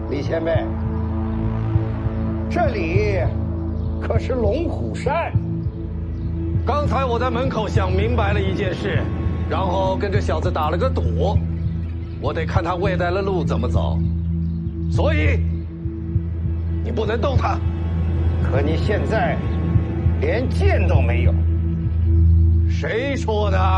李前辈，这里可是龙虎山。 刚才我在门口想明白了一件事，然后跟这小子打了个赌，我得看他未来的路怎么走，所以你不能动他。 可你现在连剑都没有。 谁说的？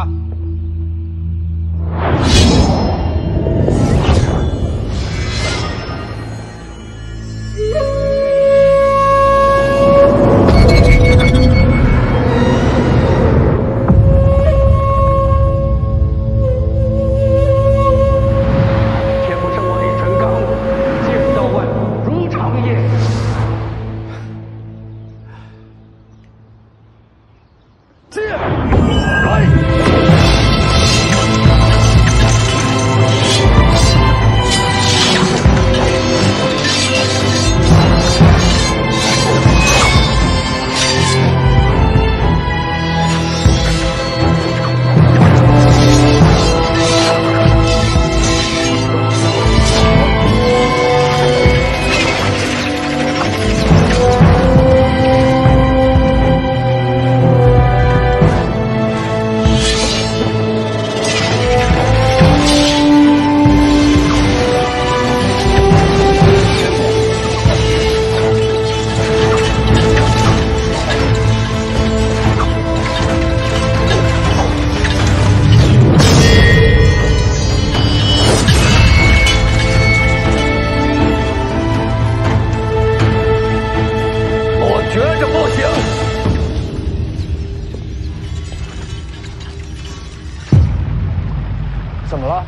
怎么了？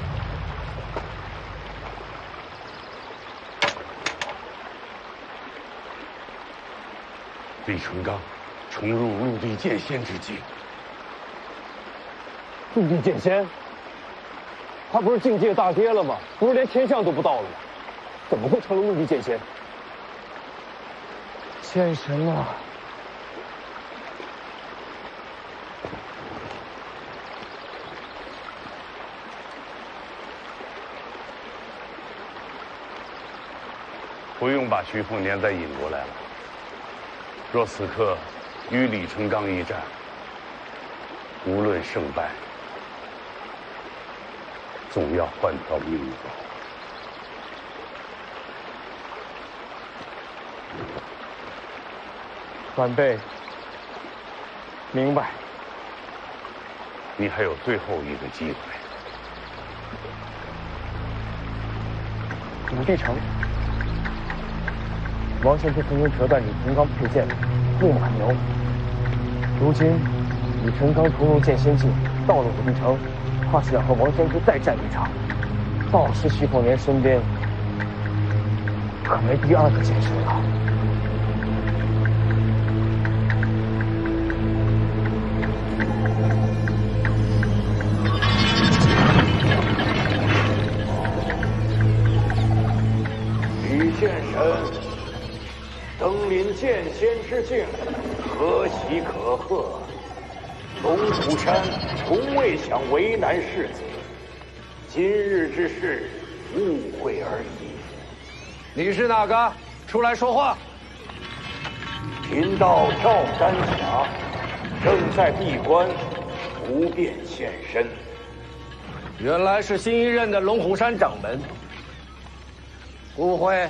李成刚重入陆地剑仙之境。 陆地剑仙？他不是境界大跌了吗？不是连天象都不到了吗？怎么会成了陆地剑仙？剑神啊！ 不用把徐凤年再引过来了。若此刻与李成刚一战，无论胜败，总要换条命走。 晚辈明白。 你还有最后一个机会。 武帝城。王先生曾经折断李成刚佩剑的木马牛，如今李成刚重入剑仙境，到了武帝城，怕是要和王先生再战一场。到时徐凤年身边可没第二个剑神了。 李剑神登临剑仙之境，可喜可贺。龙虎山从未想为难世子，今日之事误会而已。 你是哪个？出来说话！ 贫道赵丹霞正在闭关，不便现身。 原来是新一任的龙虎山掌门。误会。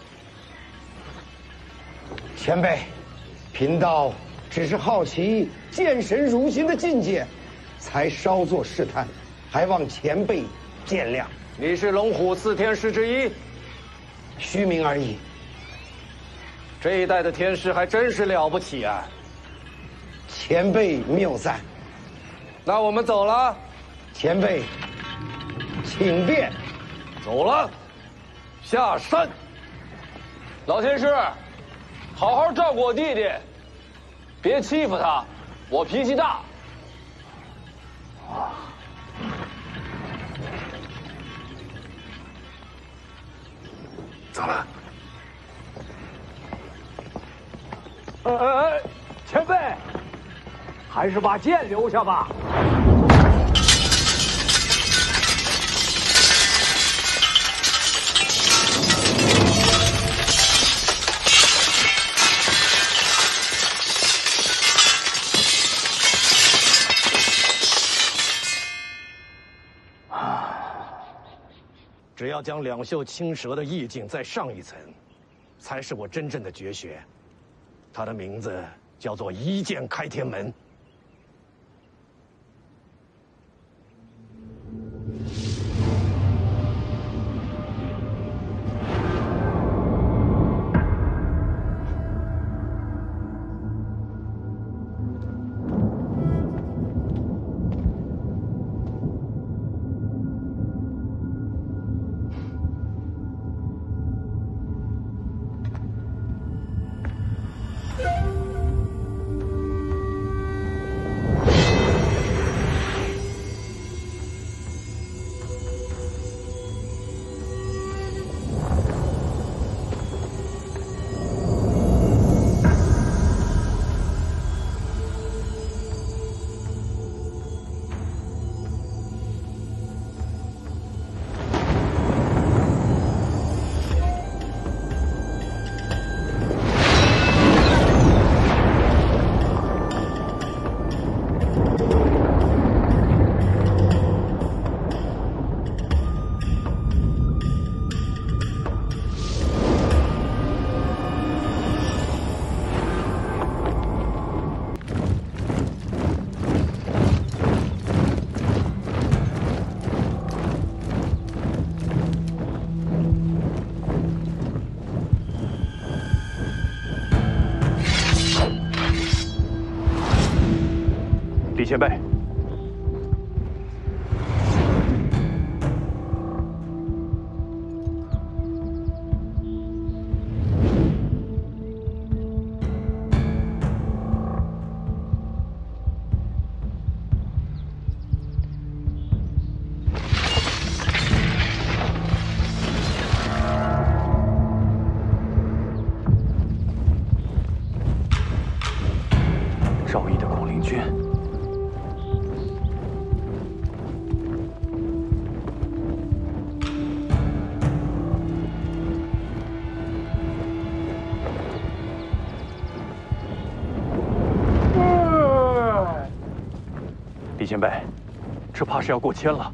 前辈，贫道只是好奇剑神如今的境界，才稍作试探，还望前辈见谅。 你是龙虎四天师之一， 虚名而已。 这一代的天师还真是了不起啊！ 前辈谬赞。 那我们走了。 前辈，请便。 走了，下山。 老天师，好好照顾我弟弟，别欺负他，我脾气大。 走了。 前辈，还是把剑留下吧。 要将两袖青蛇的意境再上一层，才是我真正的绝学。它的名字叫做一剑开天门。 李前辈，赵毅的广陵郡。 李前辈，这怕是要过千了。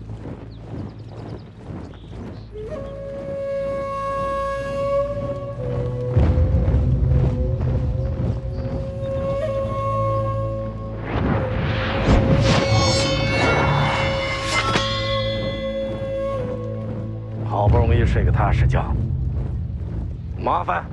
好不容易睡个踏实觉，麻烦。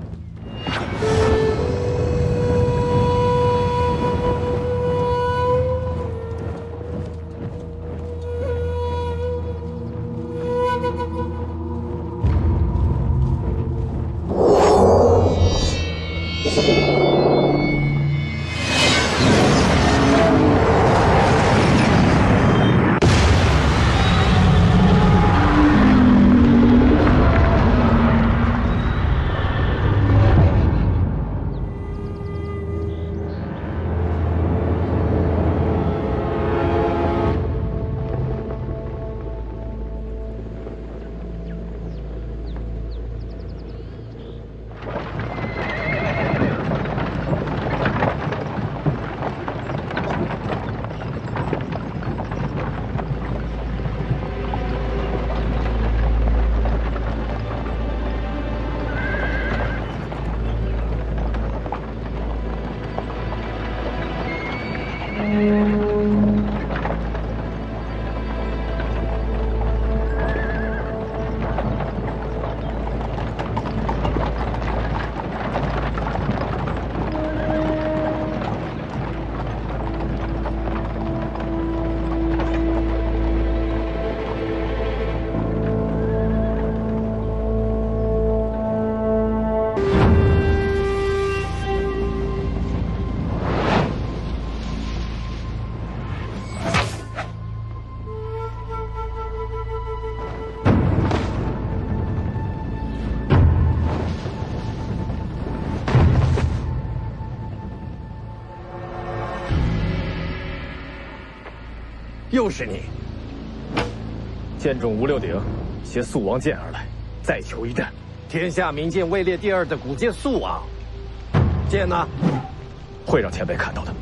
又是你！ 剑中无六鼎，携素王剑而来，再求一战。 天下名剑位列第2的古剑素王，剑呢？ 会让前辈看到的。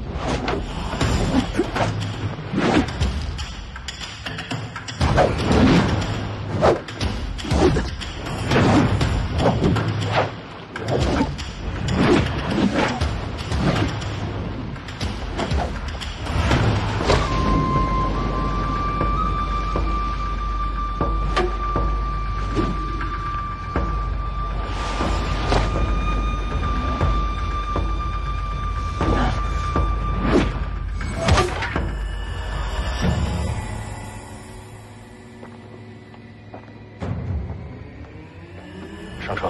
撤。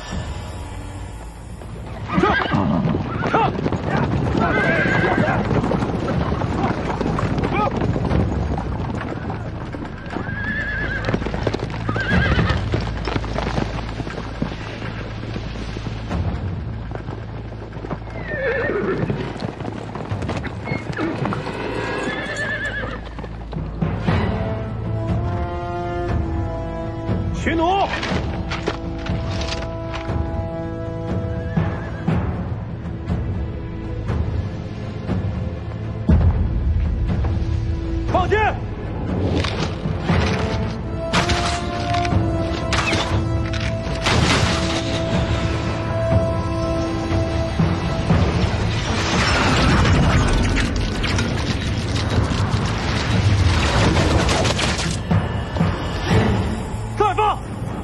驱弩！放箭！再放！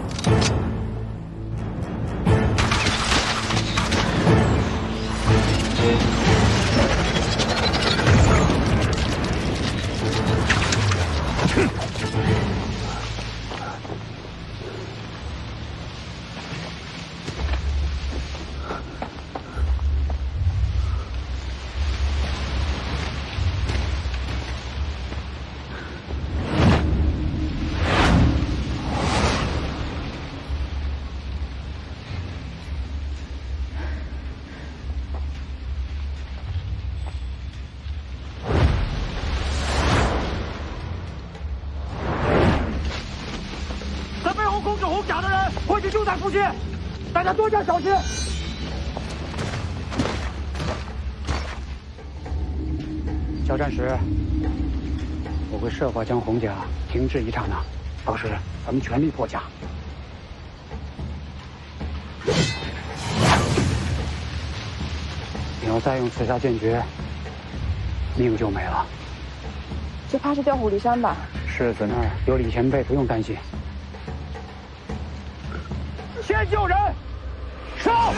在背后控制红甲的人，会计就在附近，大家多加小心。 交战时，我会设法将红甲停滞一刹那，到时咱们全力破甲。你要再用刺杀剑诀，命就没了。 这怕是调虎离山吧？ 世子那儿有李前辈，不用担心。 先救人，上！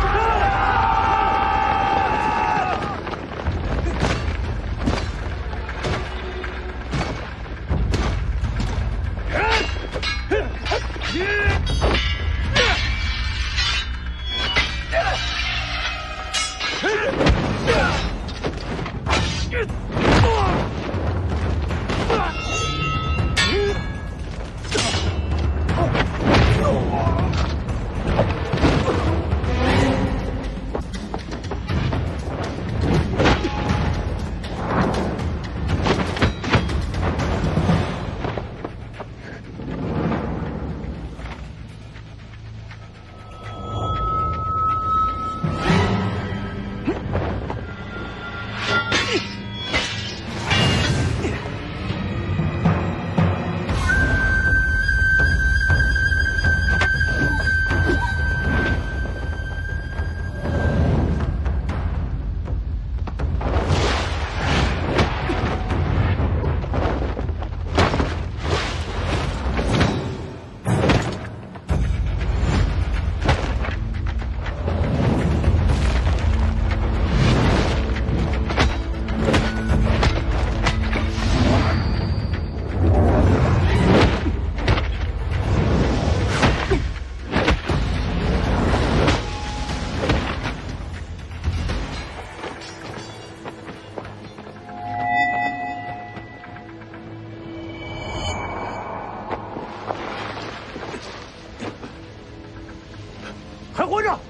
还活着！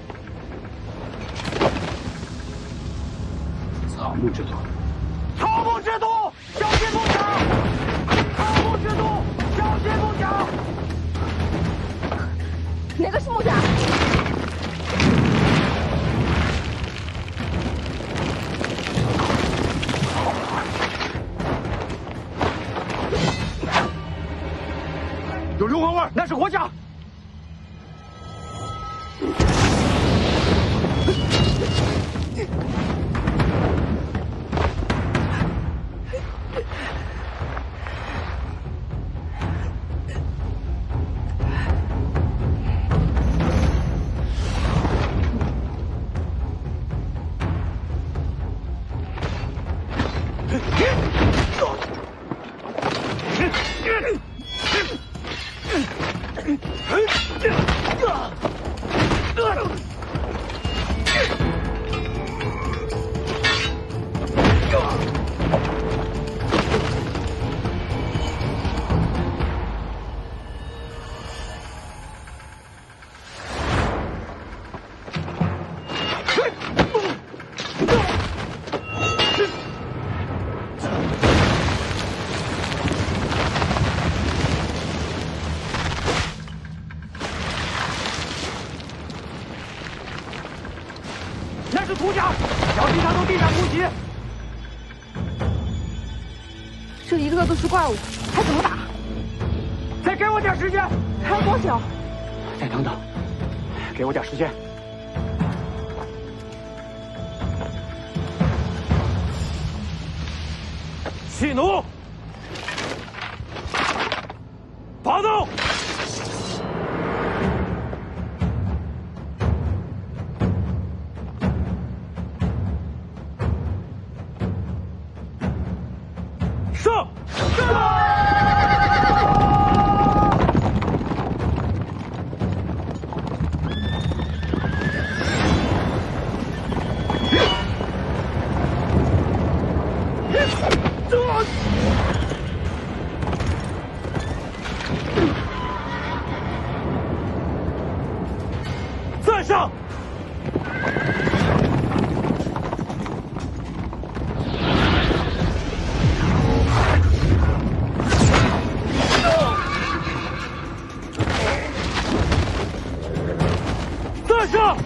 草木之徒， 草木之徒，小心不讲！草木之徒，小心不讲！ 哪个是木甲？ 有硫磺味，那是火甲。 的土甲，小心他从地上突起。 这一个都是怪物，还怎么打？ 再给我点时间。 还有多久？ 再等等，给我点时间。 蓄奴，发动！上！再上！再上！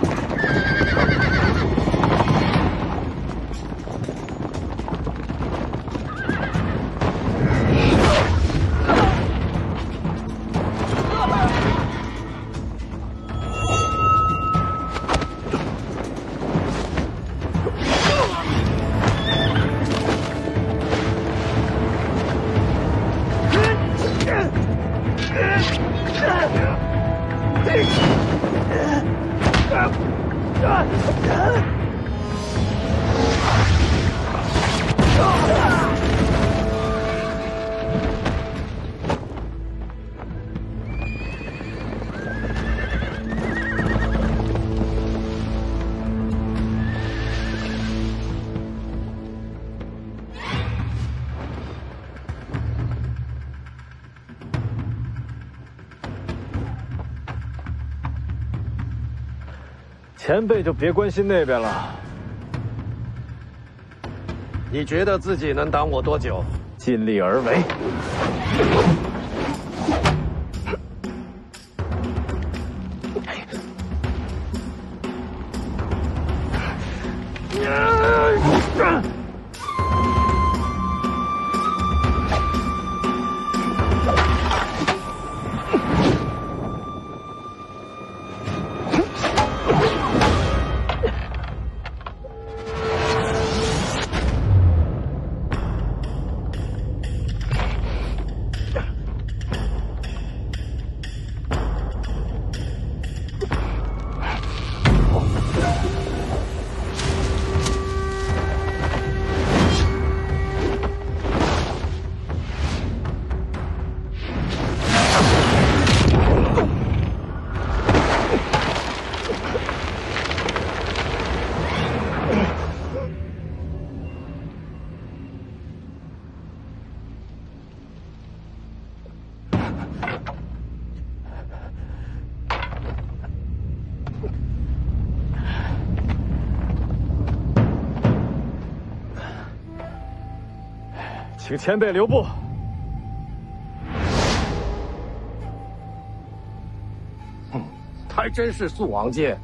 前辈就别关心那边了。 你觉得自己能挡我多久？ 尽力而为。请前辈留步。 还真是素王剑。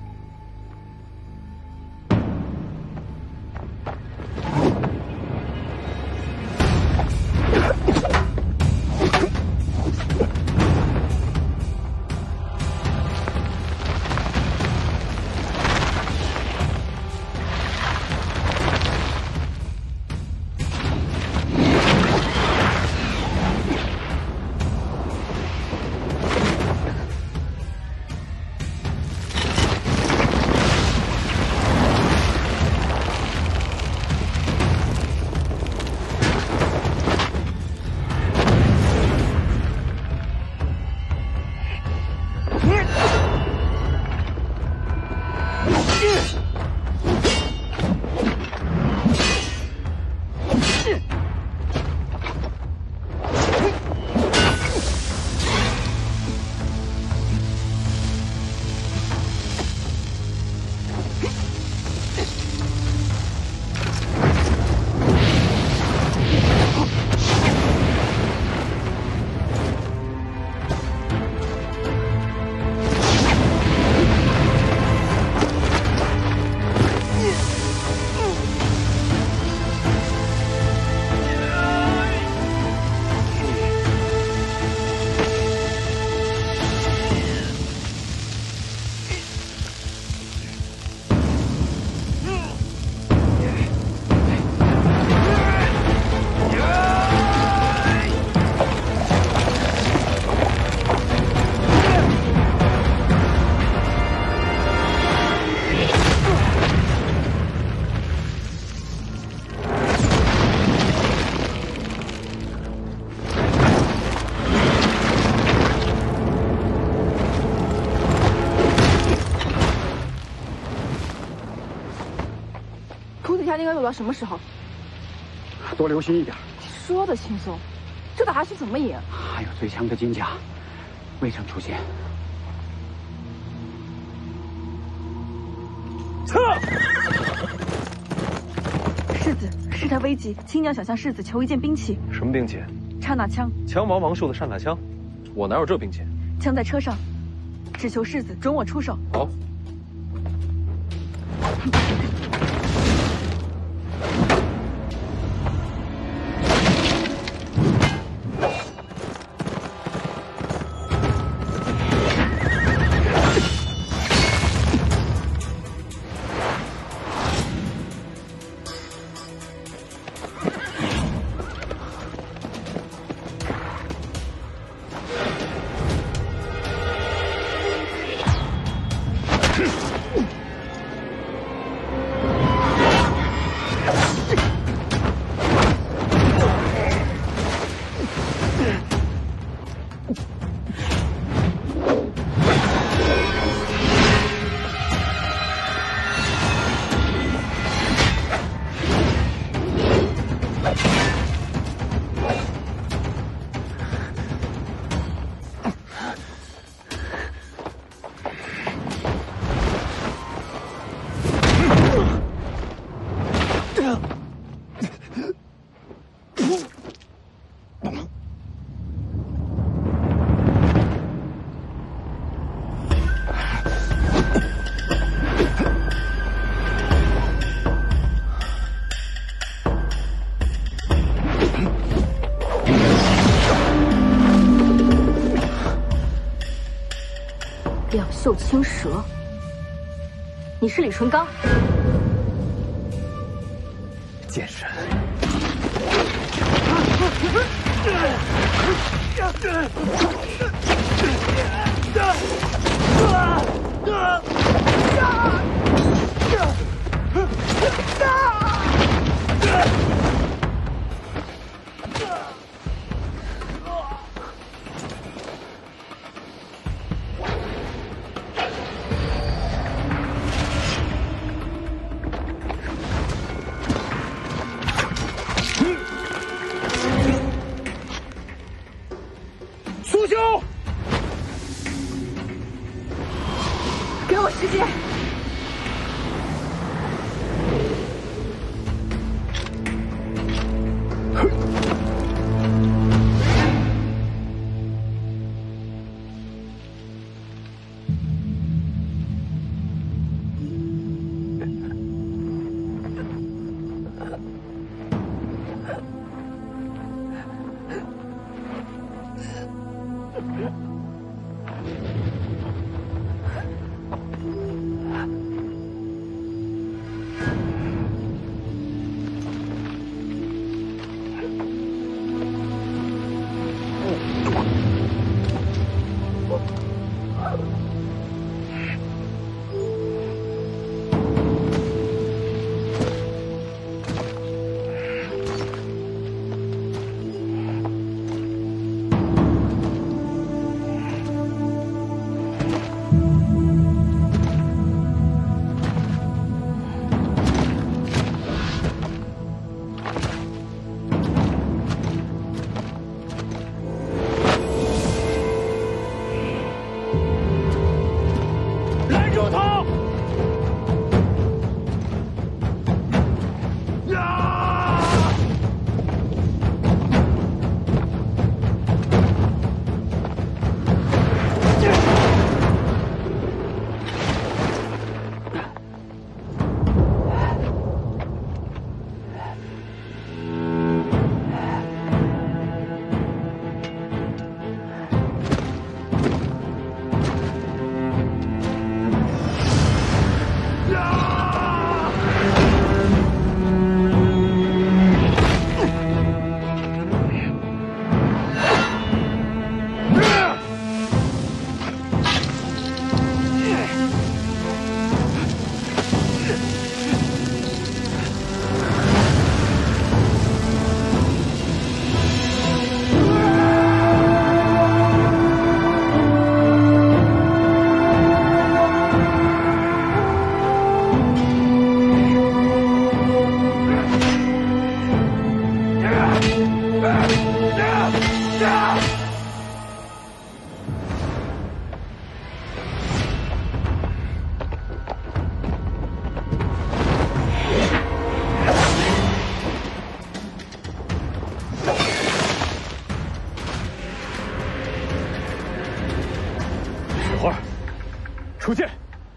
还能够有到什么时候？ 多留心一点。 说的轻松，这打下去怎么赢？ 还有最强的金甲未曾出现。 撤！ 世子，事态危急，亲娘想向世子求一件兵器。 什么兵器？ 刹那枪。 枪王王寿的刹那枪，我哪有这兵器？ 枪在车上，只求世子准我出手。 好。 两袖青蛇，你是李淳罡？ 剑神。 苏修， 给我时间。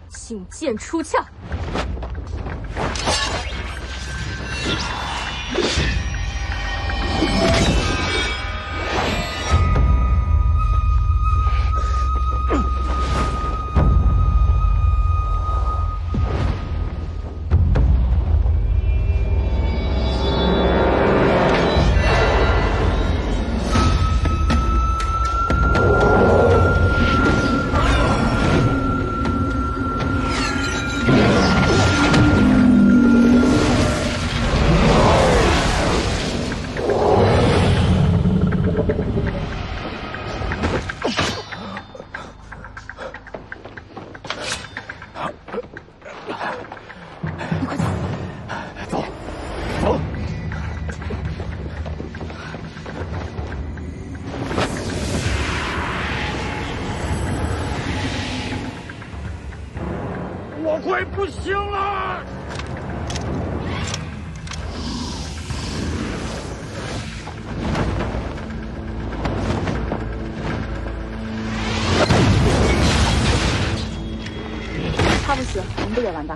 请剑出鞘。 我快不行了！ 他不死，我们不也完蛋？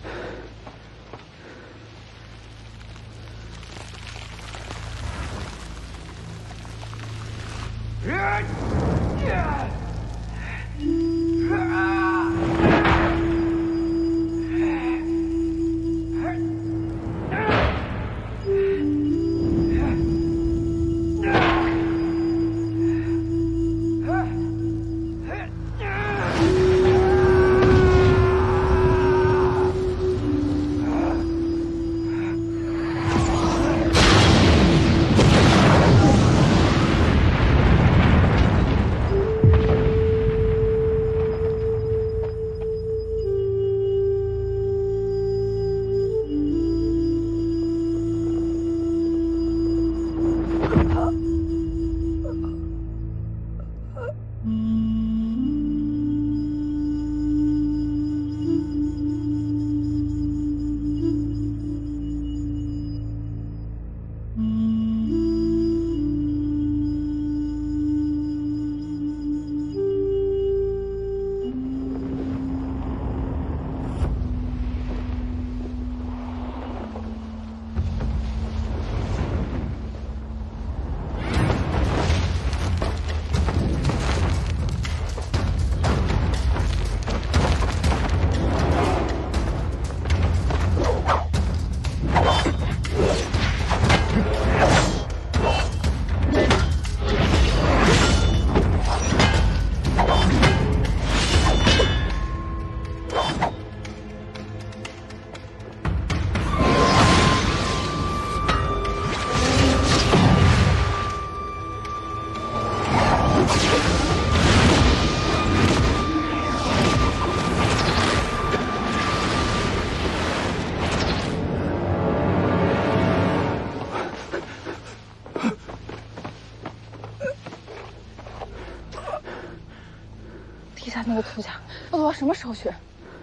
地下那个土家，要做什么手续？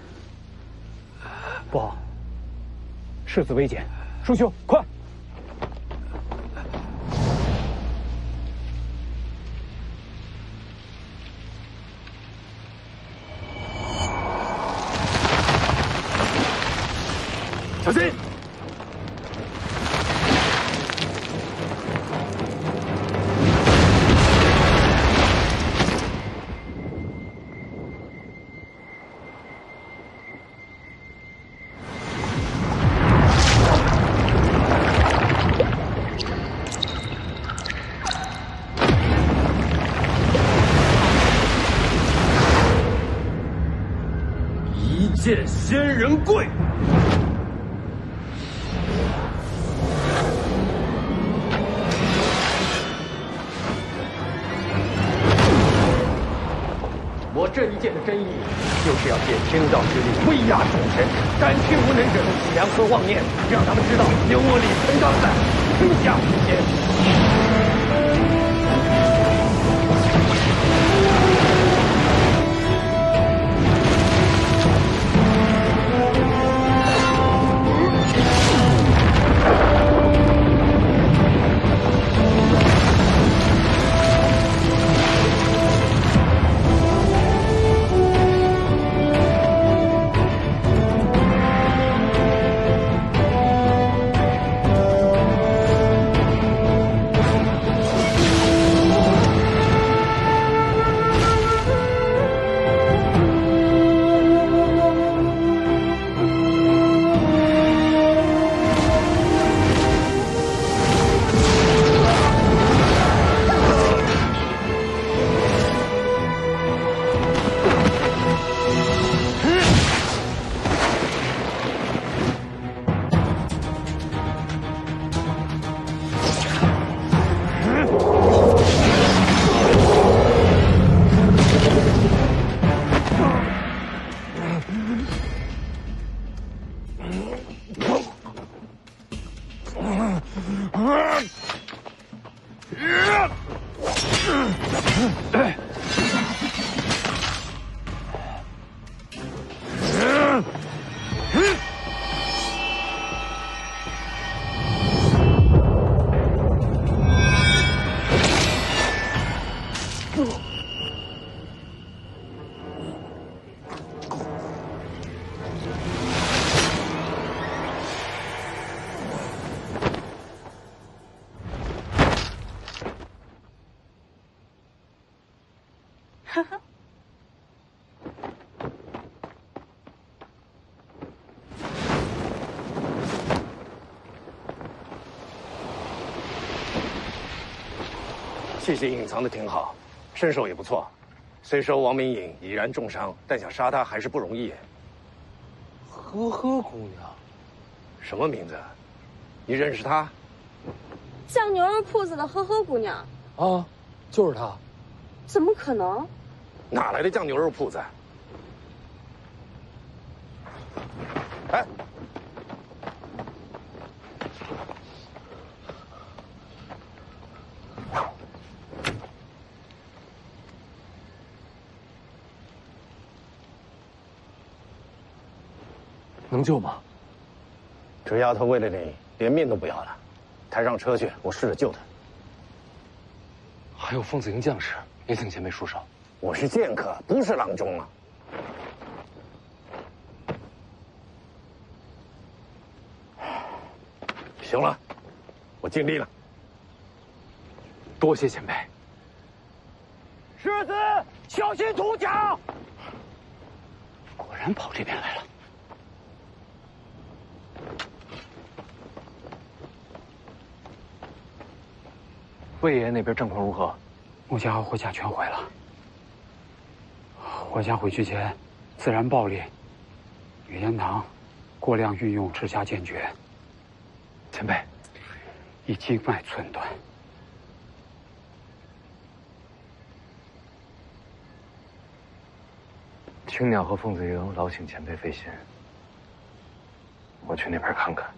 不好，世子危险，叔兄，快！小心！ 见仙人跪。 我这一剑的真意，就是要借天道之力威压众神，斩去无能者的脊梁和妄念，让他们知道有我李成刚在，天下无邪。 谢谢隐藏的挺好，身手也不错。虽说王明隐已然重伤，但想杀他还是不容易。 呵呵姑娘， 什么名字？你认识她？ 酱牛肉铺子的呵呵姑娘。 啊，就是她。 怎么可能？ 哪来的酱牛肉铺子？哎！ 能救吗？ 这丫头为了你连命都不要了，抬上车去，我试着救她。 还有凤子营将士也请前辈束手。 我是剑客，不是郎中啊。行了，我尽力了。 多谢前辈。 世子，小心土甲！ 果然跑这边来了。 魏爷爷那边战况如何？ 穆家和霍家全毁了。霍家回去前，自然暴力，雨烟堂过量运用赤霞剑诀， 前辈， 已经脉寸断。 青鸟和凤子营劳请前辈费心，我去那边看看。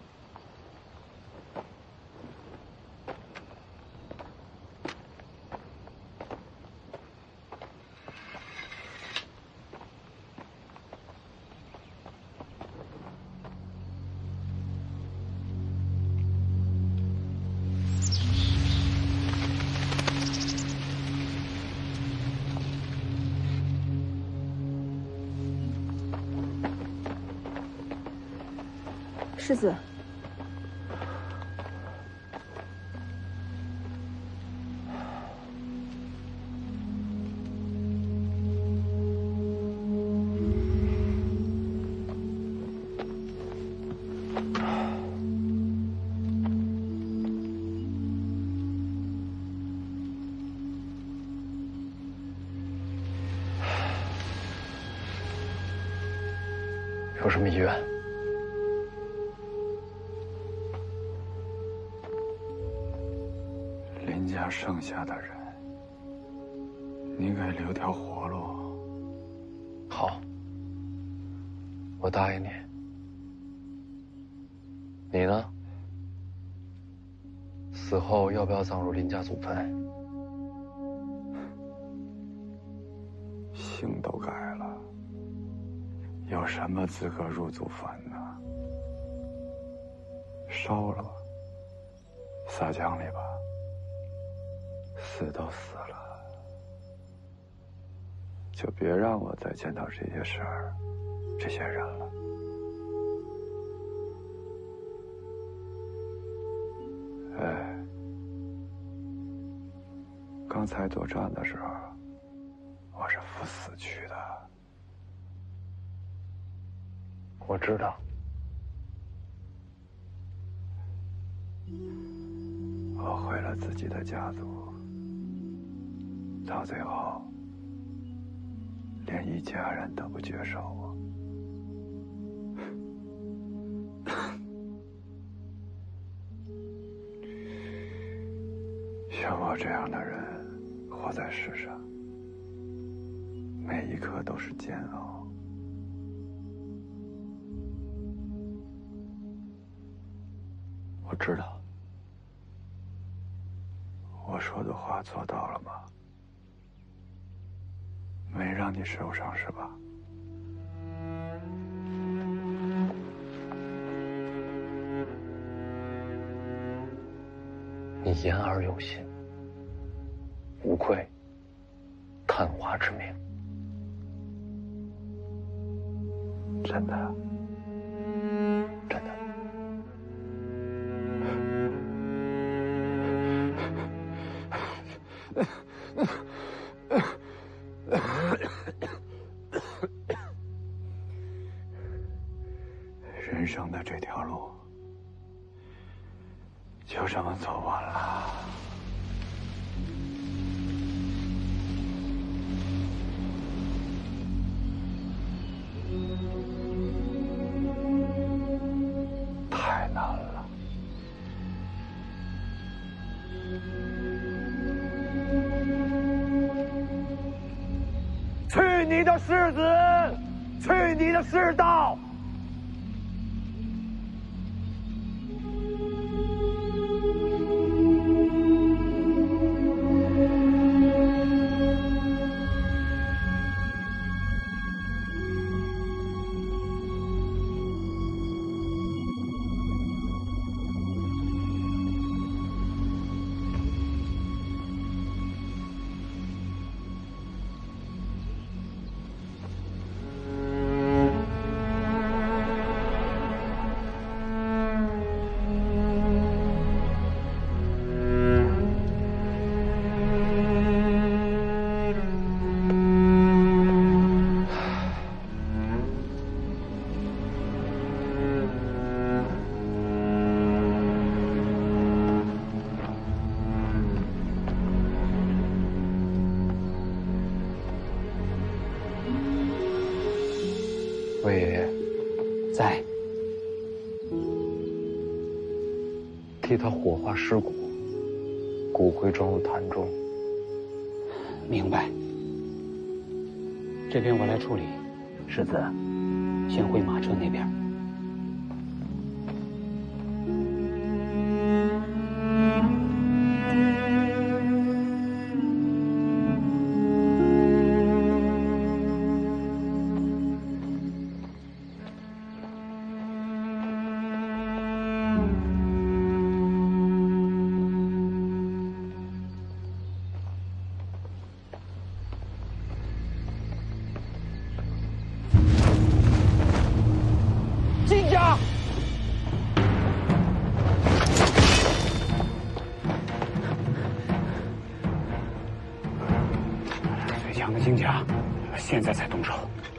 世子， 有什么遗愿？ 林家剩下的人，你给留条活路。 好，我答应你。你呢？死后要不要葬入林家祖坟？ 姓都改了，有什么资格入祖坟呢？烧了吧，撒江里吧。死都死了，就别让我再见到这些事儿、这些人了。哎，刚才作战的时候，我是赴死去的。 我知道。 我毁了自己的家族，到最后连一家人都不接受我。像我这样的人活在世上，每一刻都是煎熬。 我知道。我说的话做到了吗？没让你受伤是吧？ 你言而有信，无愧探花之名。 真的？ 真的。 人生的这条路就这么走完了。太难了。 去你的世子，去你的世道！ 魏爷爷在。 替他火化尸骨，骨灰装入坛中。 明白。这边我来处理。世子，先回马车那边。 金家， 最强的金家，现在才动手。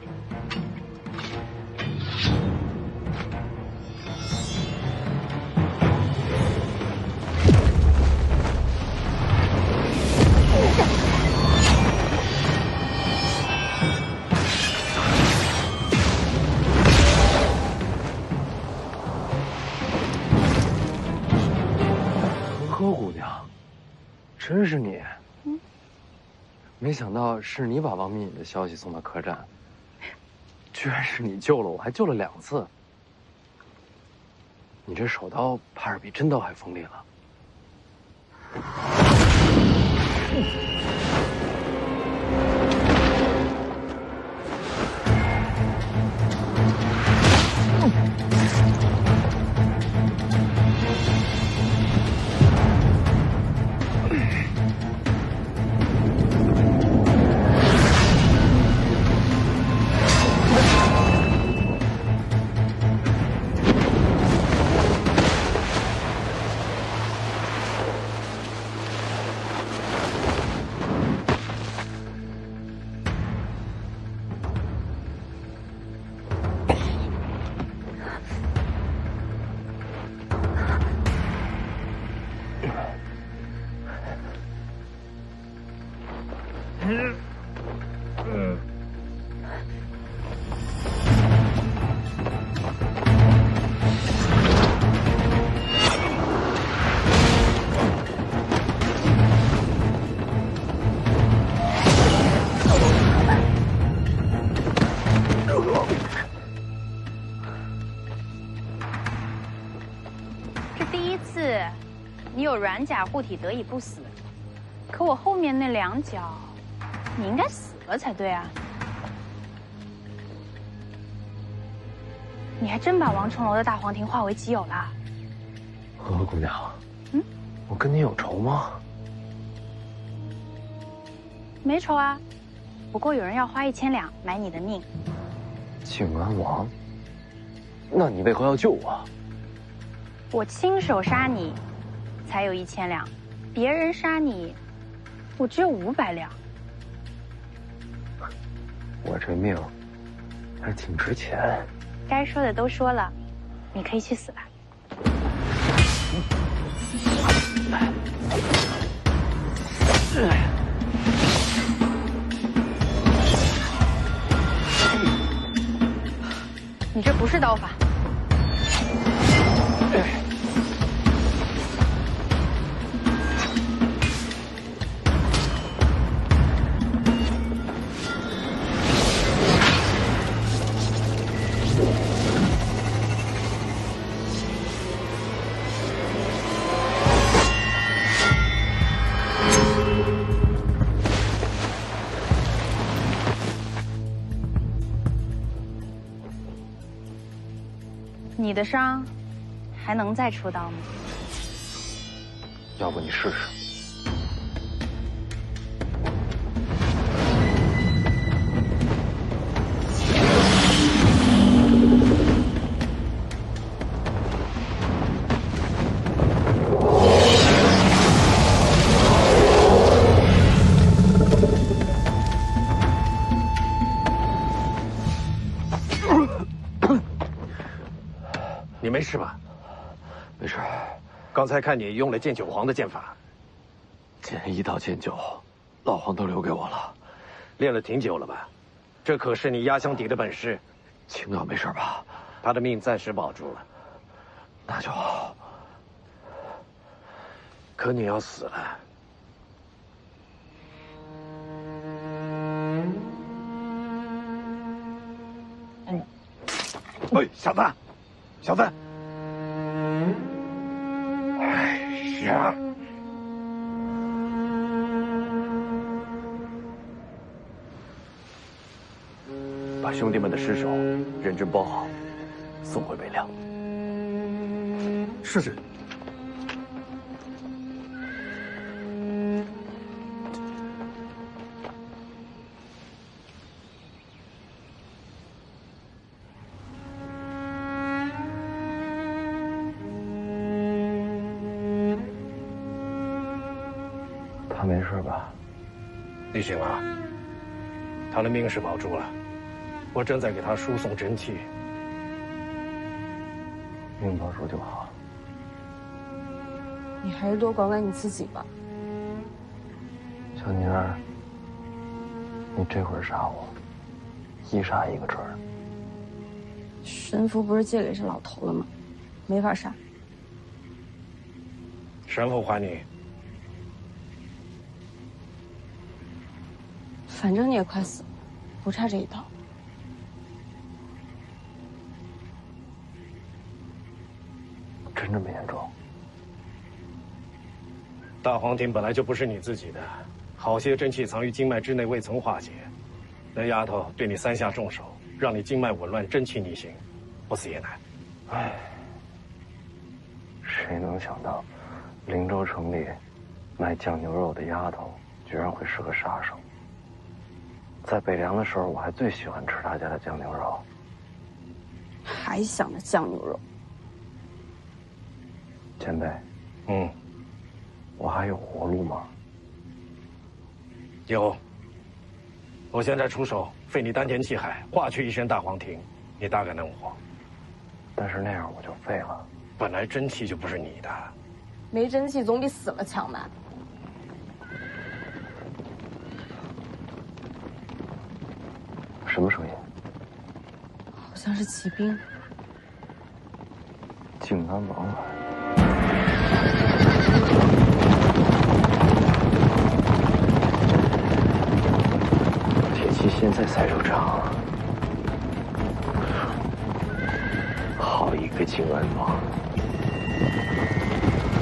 柯姑娘，真是你！没想到是你把王密的消息送到客栈，居然是你救了我，还救了2次。你这手刀怕是比真刀还锋利了。 次，你有软甲护体得以不死，可我后面那2脚，你应该死了才对啊！你还真把王重楼的大黄庭化为己有了。 何姑娘，我跟你有仇吗？ 没仇啊，不过有人要花1000两买你的命。 靖安王，那你为何要救我？ 我亲手杀你，才有1000两；别人杀你，我只有500两。 我这命还挺值钱。 该说的都说了，你可以去死了。你这不是刀法。你的伤还能再出刀吗？ 要不你试试。 你没事吧？ 没事。 刚才看你用了剑九皇的剑法， 剑1到剑9，老皇都留给我了。 练了挺久了吧？这可是你压箱底的本事。 青鸟没事吧？ 他的命暂时保住了， 那就好。 可你要死了。喂，小子，小子！哎呀！把兄弟们的尸首认真包好，送回北凉。是。 他没事吧？ 你醒了，他的命是保住了，我正在给他输送真气。 命保住就好。 你还是多管管你自己吧。 小妮儿，你这会儿杀我，一杀一个准儿。 神符不是借给这老头了吗？没法杀。 神符还你。 反正你也快死了，不差这一刀。 真这么严重？ 大黄庭本来就不是你自己的，好些真气藏于经脉之内，未曾化解。那丫头对你3下重手，让你经脉紊乱，真气逆行，不死也难。 唉，谁能想到，灵州城里卖酱牛肉的丫头，居然会是个杀手。在北凉的时候，我还最喜欢吃他家的酱牛肉。 还想着酱牛肉？ 前辈，我还有活路吗？ 有。我现在出手，废你丹田气海，化去一身大黄庭，你大概能活。 但是那样我就废了。 本来真气就不是你的， 没真气总比死了强吧？ 什么声音？ 好像是骑兵。 靖安王来。铁骑现在才入场。好一个靖安王！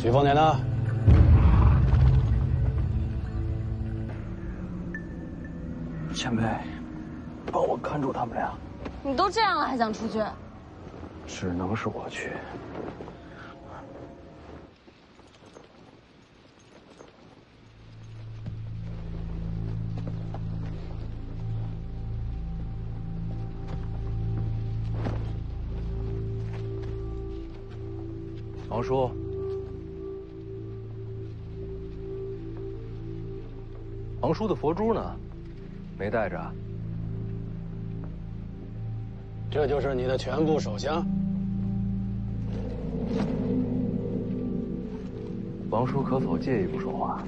徐凤年呢？ 前辈，帮我看住他们俩。 你都这样了，还想出去？ 只能是我去。 王叔，王叔的佛珠呢？没带着。 这就是你的全部手香。 王叔可否介意不说话？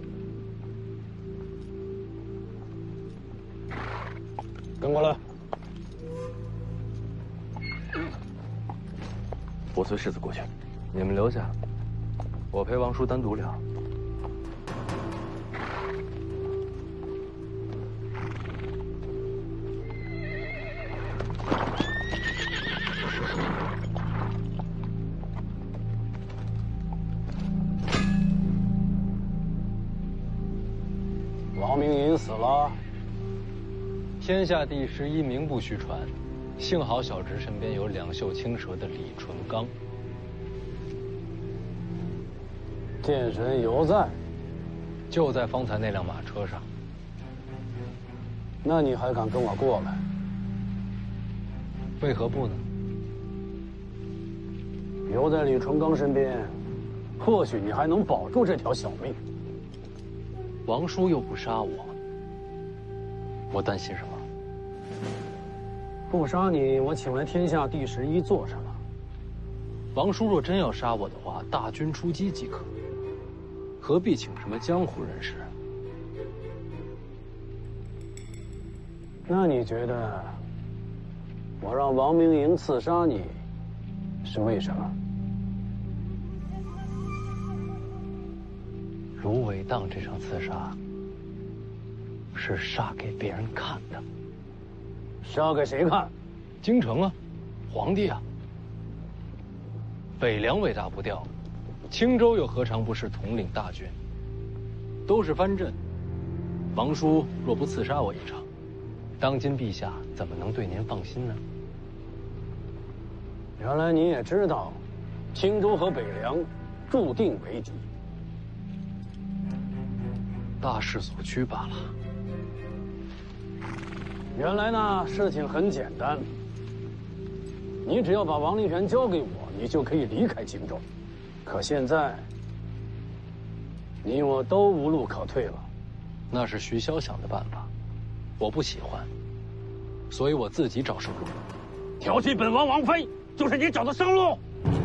跟过来。 我随世子过去，你们留下，我陪王叔单独聊。 王明银死了， 天下第11名不虚传，幸好小侄身边有两袖青蛇的李淳罡。 剑神犹在， 就在方才那辆马车上。 那你还敢跟我过来？ 为何不呢？ 留在李淳罡身边，或许你还能保住这条小命。 王叔又不杀我，我担心什么？ 不杀你，我请来天下第11做什么？ 王叔若真要杀我的话，大军出击即可，何必请什么江湖人士？ 那你觉得我让王明营刺杀你，是为什么？ 芦苇荡这场刺杀，是杀给别人看的。 杀给谁看？ 京城啊，皇帝啊。北凉尾大不掉，青州又何尝不是统领大军？都是藩镇。王叔若不刺杀我一场，当今陛下怎么能对您放心呢？ 原来你也知道，青州和北凉注定为敌。 大势所趋罢了。 原来呢，事情很简单，你只要把王令权交给我，你就可以离开荆州。可现在，你我都无路可退了。 那是徐骁想的办法，我不喜欢，所以我自己找生路。 调戏本王王妃，就是你找的生路。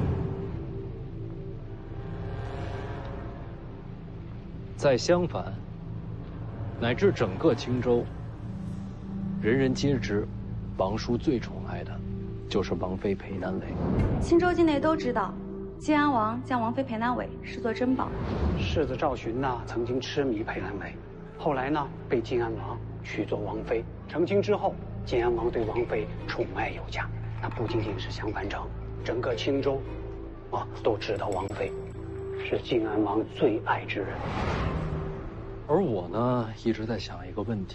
再相反，乃至整个青州，人人皆知，王叔最宠爱的，就是王妃裴南伟。 青州境内都知道，晋安王将王妃裴南伟视作珍宝。 世子赵寻呢，曾经痴迷裴南伟，后来呢，被晋安王许作王妃。成亲之后，晋安王对王妃宠爱有加。那不仅仅是襄樊城，整个青州，都知道王妃是晋安王最爱之人。 而我呢，一直在想一个问题：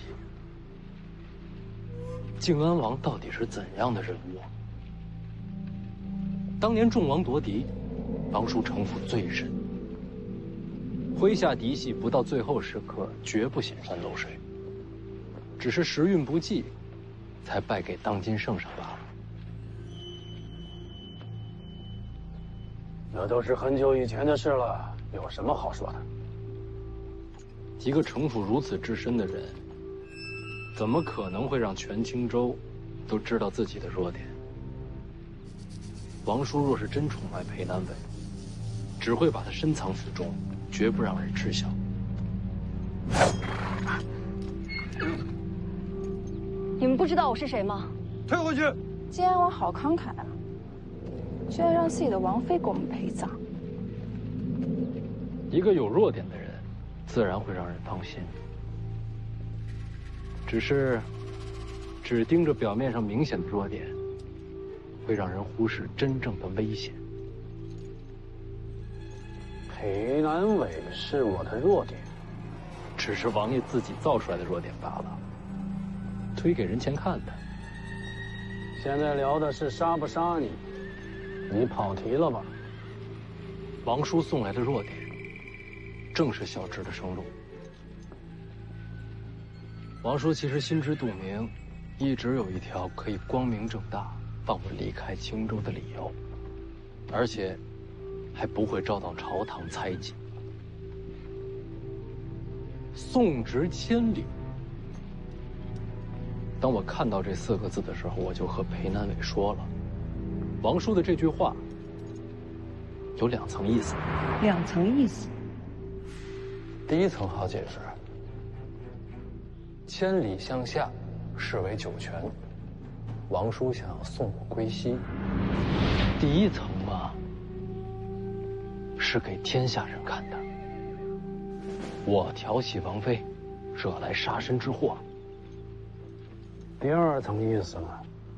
晋安王到底是怎样的人物？当年众王夺嫡，王叔城府最深，麾下嫡系不到最后时刻绝不显山露水，只是时运不济，才败给当今圣上罢了。 那都是很久以前的事了，有什么好说的？ 一个城府如此之深的人，怎么可能会让全青州都知道自己的弱点？王叔若是真宠爱裴南伟，只会把他深藏此中，绝不让人知晓。 你们不知道我是谁吗？ 退回去！ 晋安王好慷慨啊，居然让自己的王妃给我们陪葬。 一个有弱点的人，自然会让人放心。只是，只盯着表面上明显的弱点，会让人忽视真正的危险。 裴南伟是我的弱点， 只是王爷自己造出来的弱点罢了，推给人前看的。 现在聊的是杀不杀你，你跑题了吧？ 王叔送来的弱点，正是小智的生路。王叔其实心知肚明，一直有一条可以光明正大放我离开青州的理由，而且还不会遭到朝堂猜忌。送职千里。当我看到这4个字的时候，我就和裴南伟说了，王叔的这句话有2层意思。 2层意思。 第一层好解释，千里向下，视为九泉。王叔想要送我归西。第一层嘛，是给天下人看的。我调戏王妃，惹来杀身之祸。 第2层意思呢？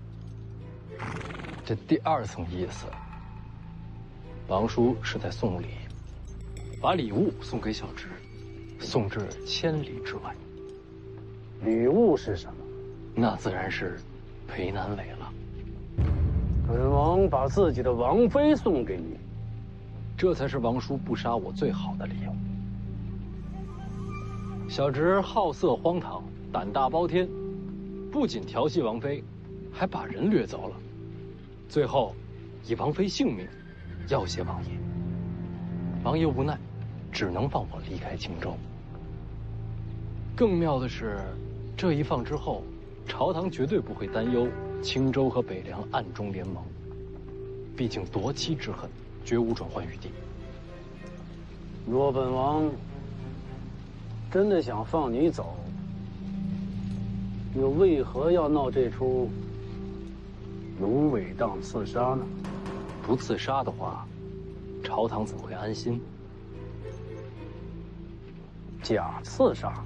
这第2层意思，王叔是在送礼，把礼物送给小侄，送至千里之外。 礼物是什么？ 那自然是裴南伟了。 本王把自己的王妃送给你， 这才是王叔不杀我最好的理由。小侄好色荒唐，胆大包天，不仅调戏王妃，还把人掠走了，最后以王妃性命要挟王爷。王爷无奈，只能放我离开青州。更妙的是，这一放之后，朝堂绝对不会担忧青州和北凉暗中联盟，毕竟夺妻之恨绝无转圜余地。 若本王真的想放你走，又为何要闹这出芦苇荡刺杀呢？ 不刺杀的话，朝堂怎会安心？ 假刺杀？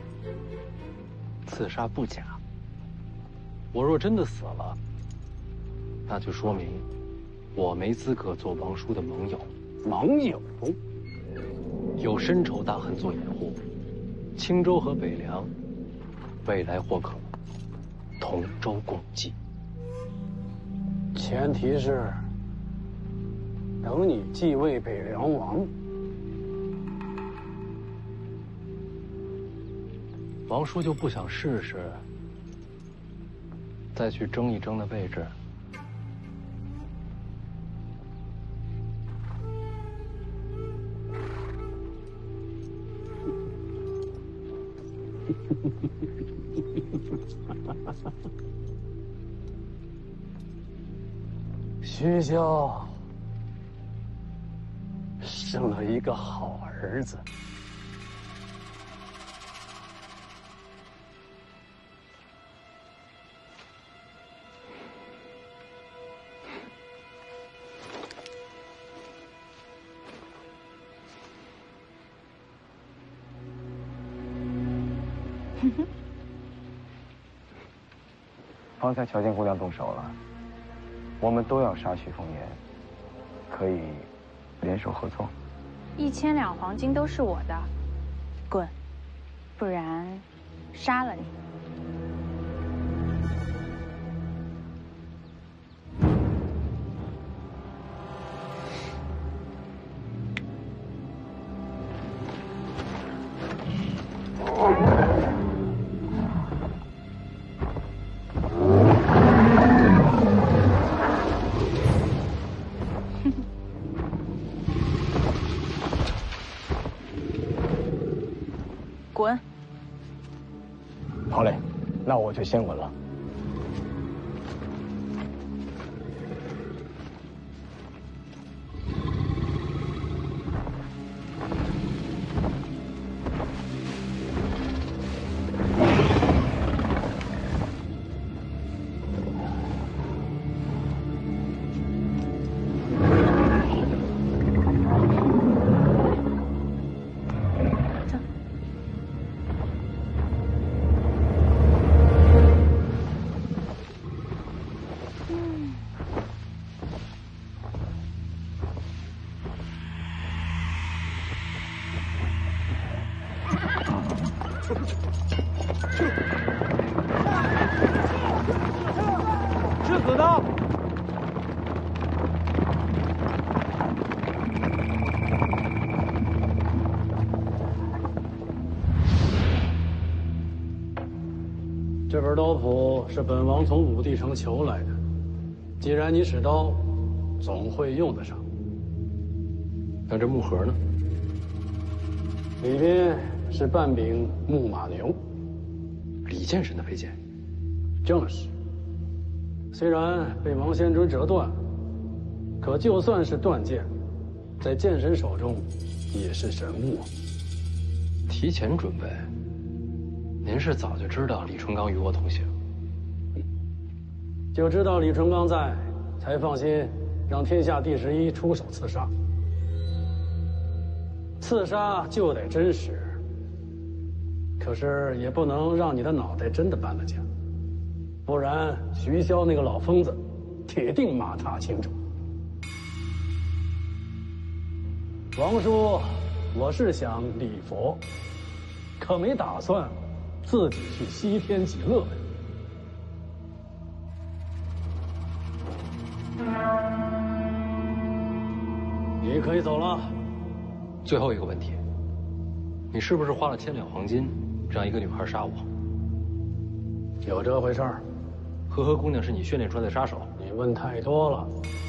刺杀不假。我若真的死了，那就说明我没资格做王叔的盟友。 盟友？ 有深仇大恨做掩护，青州和北凉未来或可同舟共济。 前提是等你继位北凉王。 王叔就不想试试，再去争一争的位置？ 徐骁生了一个好儿子。 方才乔建姑娘动手了，我们都要杀徐凤年，可以联手合作。 1000两黄金都是我的，滚！不然杀了你。滚！ 好嘞，那我就先滚了。 是死的。 这本刀谱是本王从武帝城求来的。既然你使刀，总会用得上。 那这木盒呢？ 里边是半柄木马牛， 李剑神的佩剑。 正是。虽然被王仙尊折断，可就算是断剑，在剑神手中也是神物。 提前准备。您是早就知道李淳刚与我同行， 就知道李淳刚在，才放心让天下第11出手刺杀。刺杀就得真实，可是也不能让你的脑袋真的搬了家，不然徐骁那个老疯子铁定马踏青州。王叔，我是想礼佛，可没打算自己去西天极乐呀。你可以走了。 最后一个问题，你是不是花了1000两黄金，让一个女孩杀我？ 有这回事儿。 和合姑娘是你训练出来的杀手？ 你问太多了。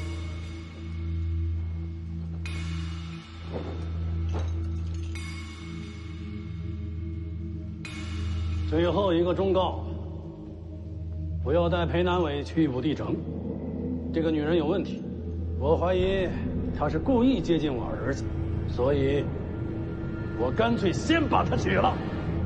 最后一个忠告：不要带裴南伟去武帝城。这个女人有问题，我怀疑她是故意接近我儿子，所以我干脆先把她娶了。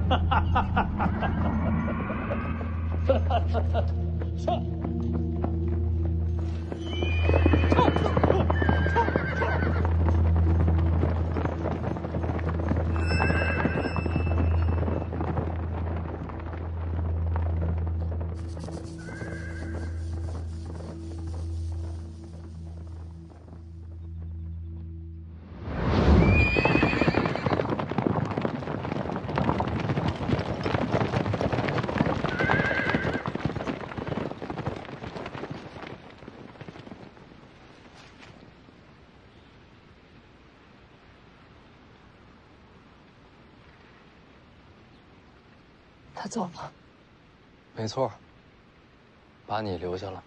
他走了。 没错，把你留下了。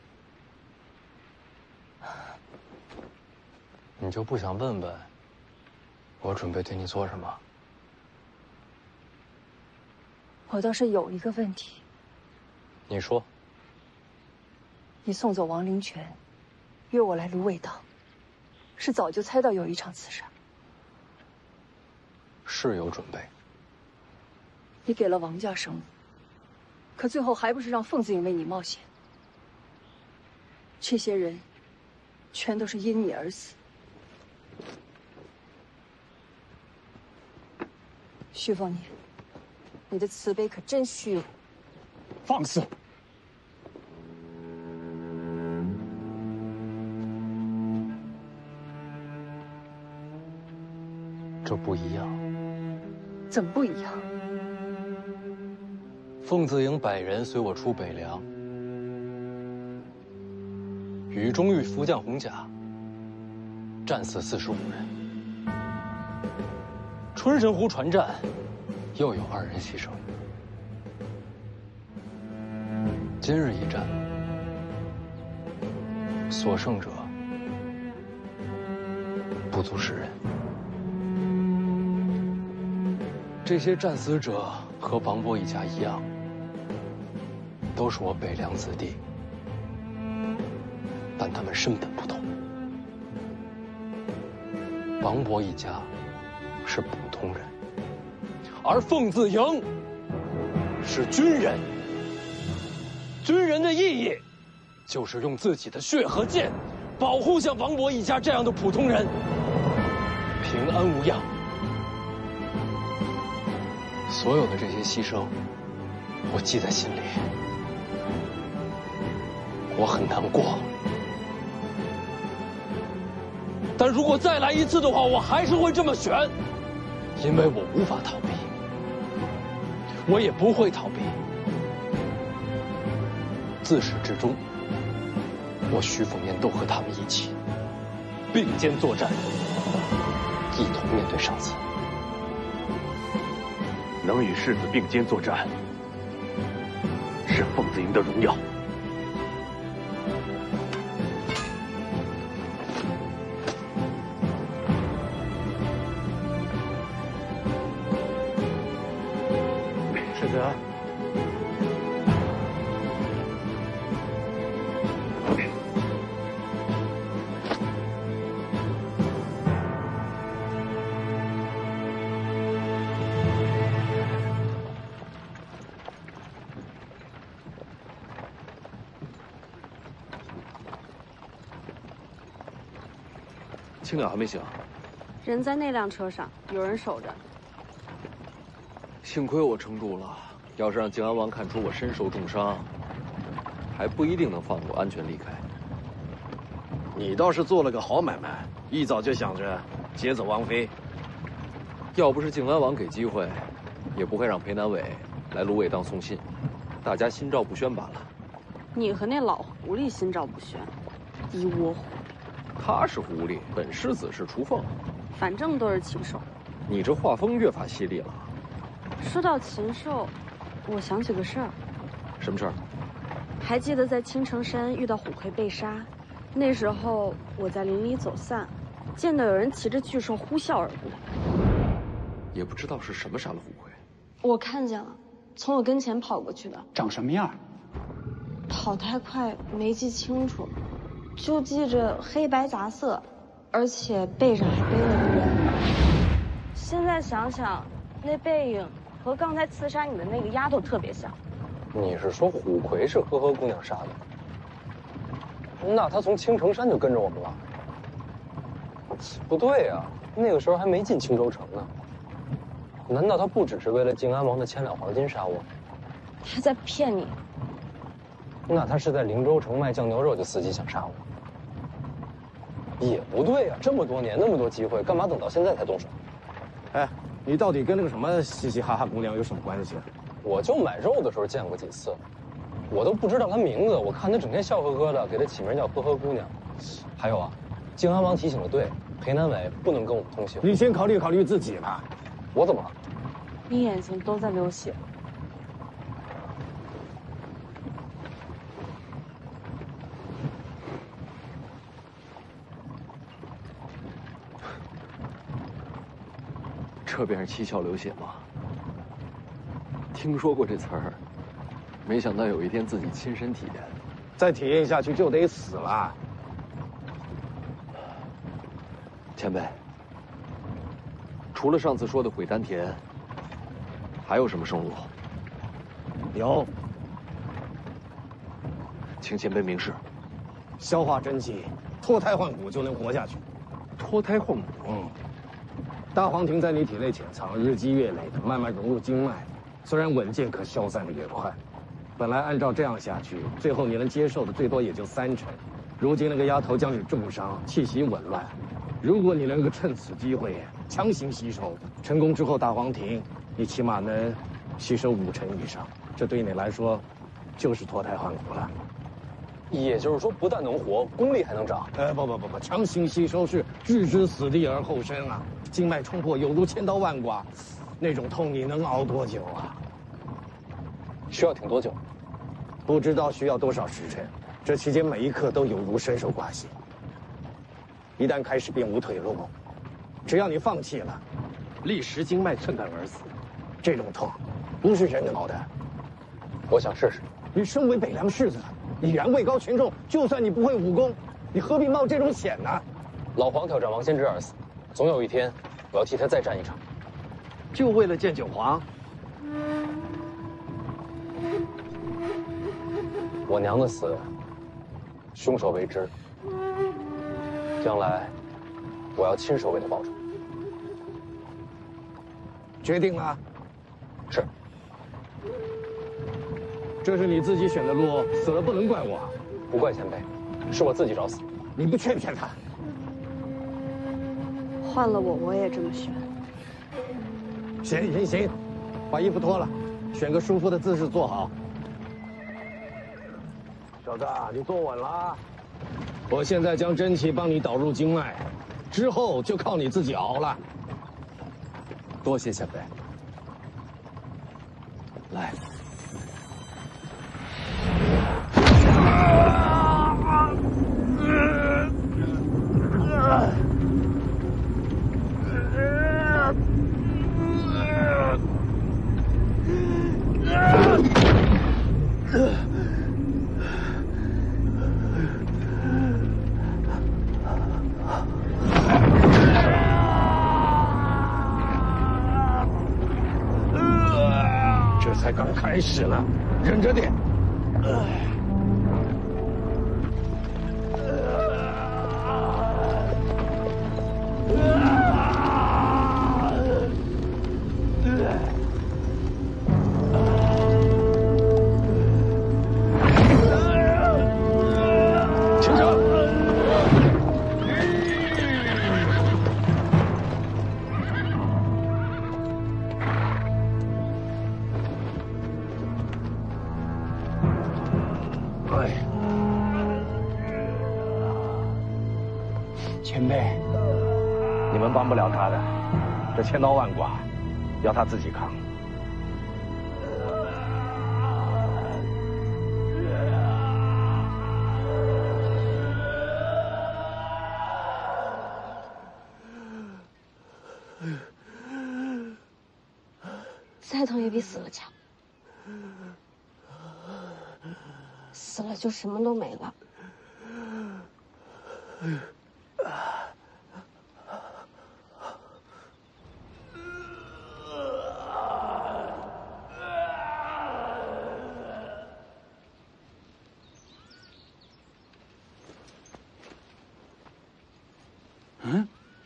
你就不想问问，我准备对你做什么？ 我倒是有一个问题。 你说。 你送走王灵泉，约我来芦苇荡，是早就猜到有一场刺杀。 是有准备。 你给了王家生路，可最后还不是让凤子营为你冒险？这些人，全都是因你而死。徐凤年，你的慈悲可真虚无。 放肆！ 这不一样。 怎么不一样？ 凤子营100人随我出北凉，与中域伏将洪甲战死45人，春神湖船战又有2人牺牲。今日一战，所剩者不足10人。这些战死者和王勃一家一样，都是我北凉子弟，但他们身本不同。王勃一家是普通人，而凤子营是军人。军人的意义，就是用自己的血和剑，保护像王勃一家这样的普通人，平安无恙。所有的这些牺牲，我记在心里，我很难过。但如果再来一次的话，我还是会这么选，因为我无法逃避。 我也不会逃避。自始至终，我徐凤年都和他们一起并肩作战，一同面对上司。 能与世子并肩作战，是凤子营的荣耀。 世子， 青鸟还没醒， 人在那辆车上，有人守着。 幸亏我撑住了，要是让靖安王看出我身受重伤，还不一定能放我安全离开。 你倒是做了个好买卖，一早就想着劫走王妃。 要不是靖安王给机会，也不会让裴南伟来芦苇荡送信，大家心照不宣罢了。 你和那老狐狸心照不宣，一窝火。 他是狐狸，本世子是雏凤， 反正都是禽兽。 你这画风越发犀利了。 说到禽兽，我想起个事儿。 什么事儿？ 还记得在青城山遇到虎魁被杀，那时候我在林里走散，见到有人骑着巨兽呼啸而过。 也不知道是什么杀了虎魁。 我看见了，从我跟前跑过去的。 长什么样？ 跑太快没记清楚，就记着黑白杂色，而且背上还背了个人。现在想想，那背影和刚才刺杀你的那个丫头特别像。 你是说虎魁是呵呵姑娘杀的？那他从青城山就跟着我们了？不对呀，那个时候还没进青州城呢。难道他不只是为了靖安王的千两黄金杀我？ 他在骗你。 那他是在灵州城卖酱牛肉就伺机想杀我？也不对呀，这么多年那么多机会，干嘛等到现在才动手？ 哎，你到底跟那个什么嘻嘻哈哈姑娘有什么关系？ 我就买肉的时候见过几次，我都不知道她名字。我看她整天笑呵呵的，给她起名叫呵呵姑娘。还有啊，靖安王提醒的对，裴南伟不能跟我们通行。 你先考虑考虑自己吧。 我怎么了？ 你眼睛都在流血。 这便是七窍流血吗？听说过这词儿，没想到有一天自己亲身体验。 再体验下去就得死了。 前辈，除了上次说的毁丹田，还有什么生路？ 有， 请前辈明示。 消化真气，脱胎换骨就能活下去。 脱胎换骨？ 大黄庭在你体内潜藏，日积月累的慢慢融入经脉，虽然稳健，可消散的越快。本来按照这样下去，最后你能接受的最多也就30%。如今那个丫头将你重伤，气息紊乱。如果你能够趁此机会强行吸收，成功之后，大黄庭你起码能吸收50%以上，这对你来说就是脱胎换骨了。 也就是说，不但能活，功力还能长。 不，强行吸收是置之死地而后生啊！经脉冲破，有如千刀万剐，那种痛你能熬多久啊？ 需要挺多久？ 不知道需要多少时辰，这期间每一刻都有如伸手刮血。一旦开始，便无退路。只要你放弃了，立时经脉寸断而死。这种痛，不是人能熬的。 我想试试。 你身为北凉世子，你然位高权重，就算你不会武功，你何必冒这种险呢？ 老黄挑战王先知而死，总有一天，我要替他再战一场。 就为了见九皇？ 我娘的死，凶手为之。将来，我要亲手为他报仇。 决定了。 是。 这是你自己选的路，死了不能怪我。 不怪前辈，是我自己找死。 你不劝他？ 换了我也这么选。 行，把衣服脱了， 选个舒服的姿势坐好。小子，你坐稳了啊！我现在将真气帮你导入经脉，之后就靠你自己熬了。 多谢前辈。来。 这才刚开始呢，忍着点。 前辈， 你们帮不了他的，这千刀万剐，要他自己扛。 再疼也比死了强。死了就什么都没了。 嗯？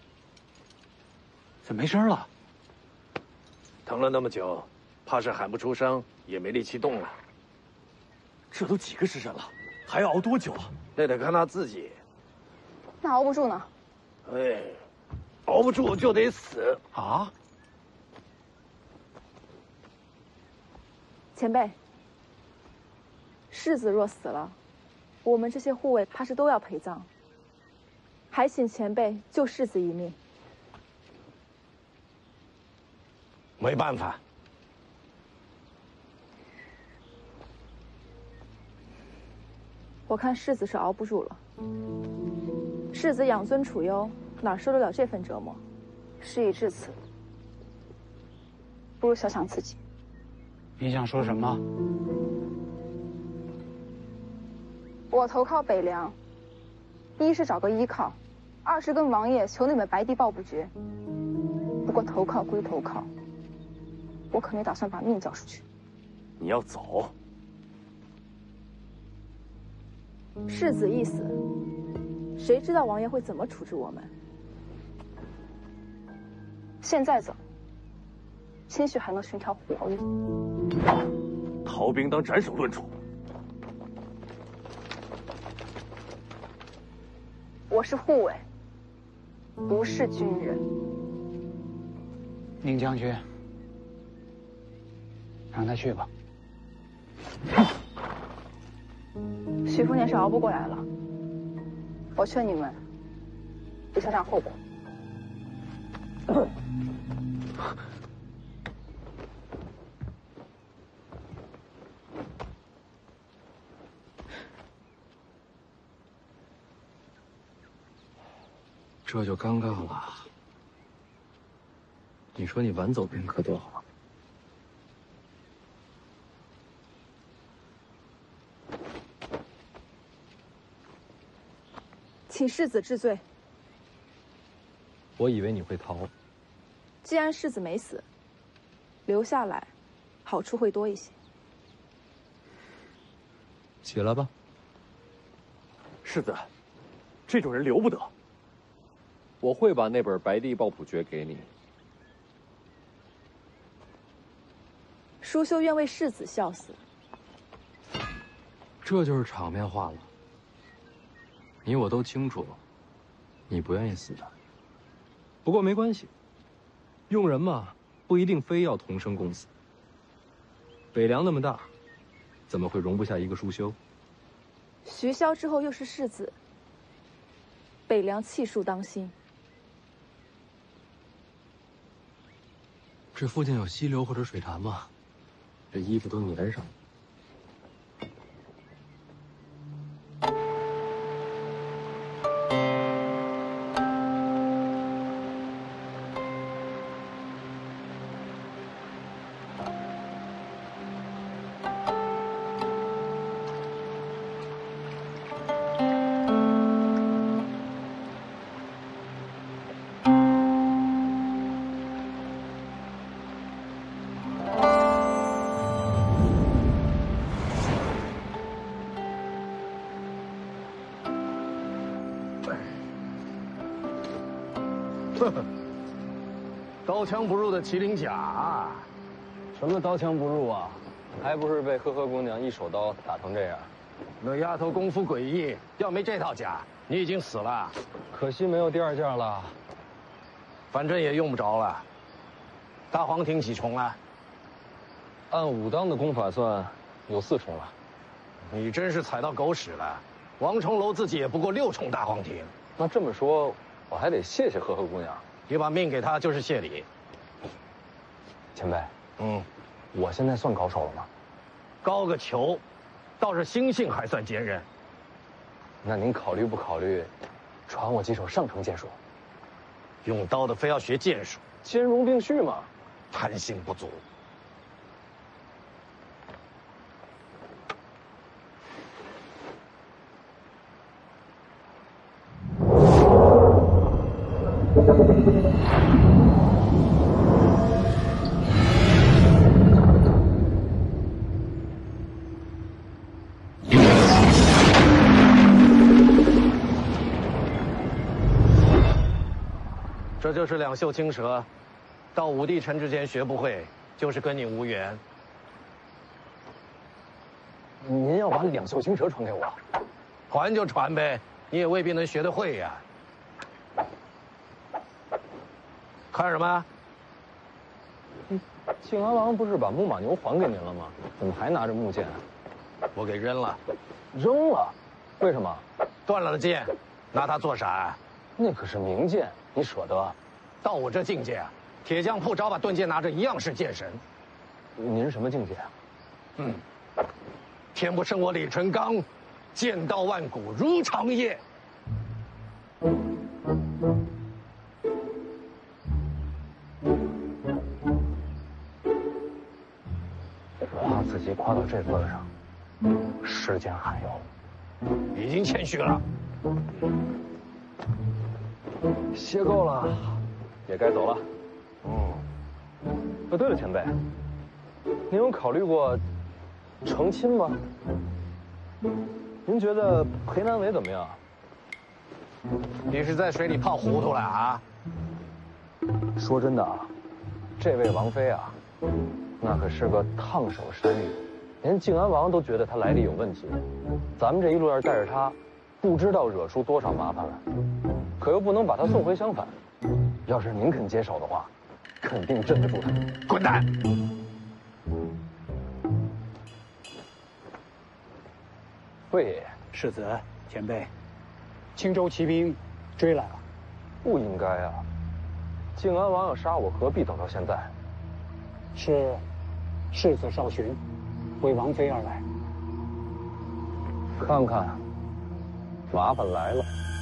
怎么没声了？ 疼了那么久，怕是喊不出声，也没力气动了。 这都几个时辰了，还要熬多久啊？ 那得看他自己。 那熬不住呢？ 哎，熬不住就得死啊！ 前辈，世子若死了，我们这些护卫怕是都要陪葬。还请前辈救世子一命。 没办法。 我看世子是熬不住了。世子养尊处优，哪受得了这份折磨？事已至此，不如想想自己。 你想说什么？ 我投靠北凉，一是找个依靠，二是跟王爷求那本白帝抱不绝。不过投靠归投靠，我可没打算把命交出去。 你要走？ 世子一死，谁知道王爷会怎么处置我们？现在走，兴许还能寻条活路。 逃兵当斩首论处。 我是护卫，不是军人。 宁将军，让他去吧。 许福年是熬不过来了，我劝你们别想想后果。 这就尴尬了。你说你晚走片刻多好。 请世子治罪。 我以为你会逃。 既然世子没死，留下来，好处会多一些。 起来吧。 世子，这种人留不得。 我会把那本《白帝抱朴诀》给你。 舒修愿为世子效死。 这就是场面话了。你我都清楚，你不愿意死的。不过没关系，用人嘛，不一定非要同生共死。 北凉那么大，怎么会容不下一个书修？ 徐骁之后又是世子，北凉气数当心。 这附近有溪流或者水潭吗？这衣服都粘上了。 刀枪不入的麒麟甲， 什么刀枪不入啊？还不是被呵呵姑娘一手刀打成这样？ 那丫头功夫诡异，要没这套甲，你已经死了。 可惜没有第二件了。 反正也用不着了。大黄庭几重了？ 按武当的功法算，有4重了。 你真是踩到狗屎了。王重楼自己也不过6重大黄庭。 那这么说，我还得谢谢呵呵姑娘。 你把命给她就是谢礼。 前辈，我现在算高手了吗？ 高个球，倒是心性还算坚韧。 那您考虑不考虑，传我几手上乘剑术？ 用刀的非要学剑术， 兼容并蓄嘛。 贪心不足。这就是两袖青蛇，到武帝城之前学不会，就是跟你无缘。 您要把两袖青蛇传给我？ 传就传呗，你也未必能学得会呀。看什么？ 靖安王不是把木马牛还给您了吗？怎么还拿着木剑？ 我给扔了。 扔了？为什么？ 断了的剑，拿它做啥？ 那可是名剑，你舍得？ 到我这境界啊，铁匠铺找把盾剑拿着一样是剑神。 您什么境界啊？ 天不生我李淳罡，剑道万古如长夜。 夸自己夸到这份上，世间罕有， 已经谦虚了。 歇够了，也该走了。对了，前辈，您有考虑过成亲吗？您觉得裴南伟怎么样？ 你是在水里泡糊涂了啊？ 说真的啊，这位王妃啊，那可是个烫手山芋，连靖安王都觉得她来历有问题。咱们这一路要是带着她，不知道惹出多少麻烦来，可又不能把她送回襄樊。要是您肯接手的话，肯定镇得住她。 滚蛋！ 魏爷爷， 世子，前辈，青州骑兵追来了。 不应该啊！靖安王要杀我，何必等到现在？ 是世子少巡，为王妃而来。 看看，麻烦来了。